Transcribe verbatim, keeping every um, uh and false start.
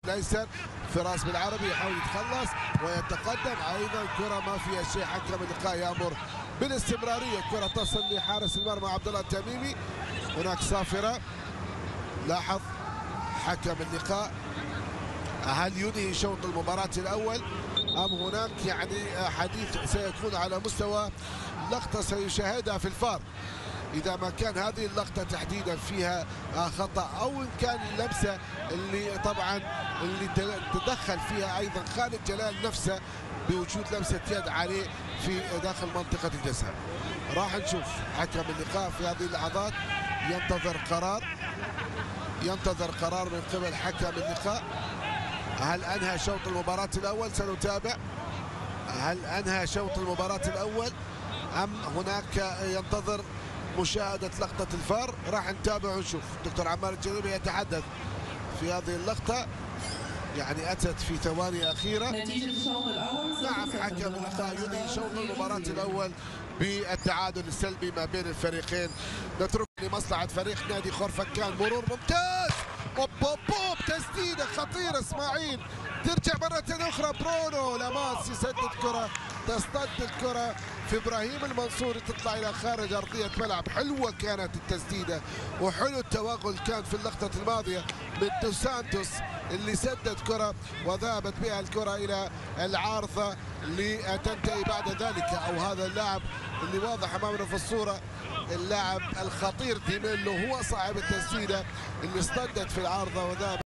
الايسر. فراس بالعربي يحاول يتخلص ويتقدم ايضا، كره ما فيها شيء. حكم اللقاء يامر بالاستمراريه. كره تصل لحارس المرمى عبد الله التميمي. هناك صافره. لاحظ حكم اللقاء، هل ينهي شوط المباراة الأول أم هناك يعني حديث سيكون على مستوى لقطة سيشاهدها في الفار؟ إذا ما كان هذه اللقطة تحديدا فيها خطأ، أو إن كان اللمسة اللي طبعا اللي تدخل فيها أيضا خالد جلال نفسه بوجود لمسة يد عليه في داخل منطقة الجزاء. راح نشوف حكم اللقاء في هذه اللحظات ينتظر قرار ينتظر قرار من قبل حكم اللقاء. هل أنهى شوط المباراة الأول؟ سنتابع. هل أنهى شوط المباراة الأول أم هناك ينتظر مشاهدة لقطة الفار؟ راح نتابع ونشوف. دكتور عمار الجريبي يتحدث في هذه اللقطة، يعني أتت في ثواني أخيرة. نعم، حكم اللقاء ينهي شوط المباراة الأول بالتعادل السلبي ما بين الفريقين. نترك لمصلحة فريق نادي خرفكان. مرور ممتاز، بوب بوب بوب، تسديدة خطيرة. اسماعيل ترجع مرة أخرى. برونو لاماس يسدد كرة، تصطد الكرة في ابراهيم المنصوري، تطلع الى خارج ارضيه ملعب. حلوه كانت التسديده وحلو التوغل كان في اللقطه الماضيه من دو سانتوس اللي سدد كره وذهبت بها الكره الى العارضه لتنتهي بعد ذلك. او هذا اللاعب اللي واضح امامنا في الصوره، اللاعب الخطير ديميلو، هو صاحب التسديده اللي اصطدت في العارضه وذهبت